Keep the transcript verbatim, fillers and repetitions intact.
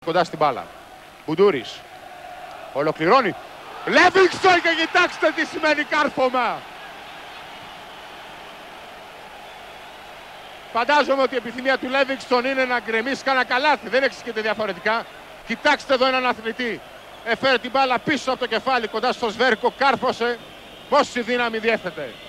κοντά στην μπάλα. Μπουντούρης. Ολοκληρώνει. Λέβινγκστον και κοιτάξτε τι σημαίνει κάρφωμα. Φαντάζομαι ότι η επιθυμία του Λέβινγκστον είναι να γκρεμίσει κανένα καλάθι. Δεν εξηγείται διαφορετικά. Κοιτάξτε εδώ έναν αθλητή. Έφερε την μπάλα πίσω από το κεφάλι κοντά στο σβέρκο. Κάρφωσε. Πόση δύναμη διέθετε.